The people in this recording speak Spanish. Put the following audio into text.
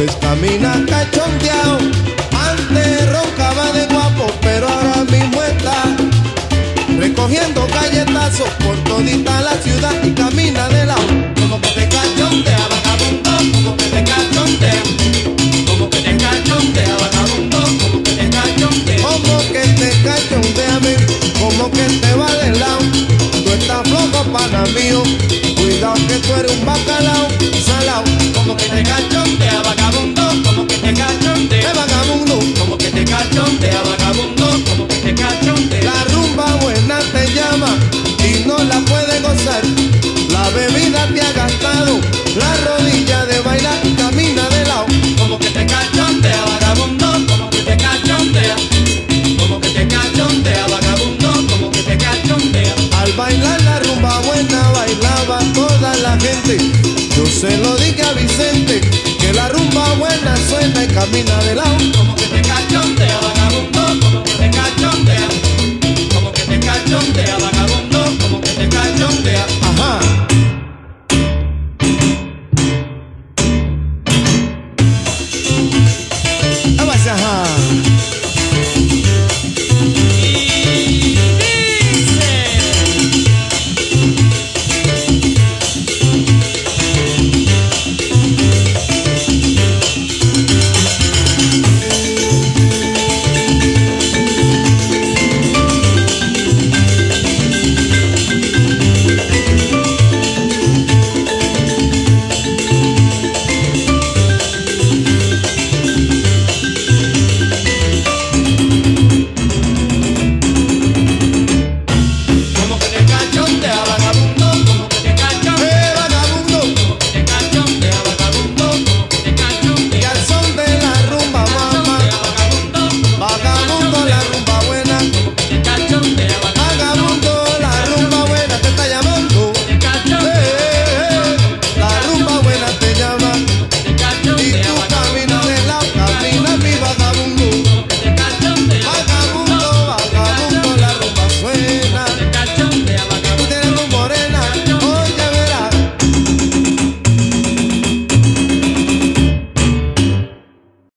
ves camina cachondeado. Antes roncaba de guapo, pero ahora mismo está recogiendo galletazos por todita la ciudad y camina de lado. Como que te cachondea, vagabundo, como que te cachondea. Como que te cachondea, vagabundo, como que te cachondea. Como que te cachondea, men, como que te va de lado. Tú estás flojo, pana mío, cuidado que tú eres un bacalao salao. Como que te cachondea, vagabundo, como que te cachondea. Vagabundo, Como que te cachondea, vagabundo, como que te cachondea. la rumba buena te llama y no la puedes gozar. La bebida te ha gastado la rodilla de bailar y camina de lado. Como que te cachondea, vagabundo, como que te cachondea. Como que te cachondea, vagabundo, como que te cachondea. Al bailar la rumba buena bailaba toda la gente. Yo se lo dije a Vicente, que la rumba buena suena y camina de lado. Como que te cachondea.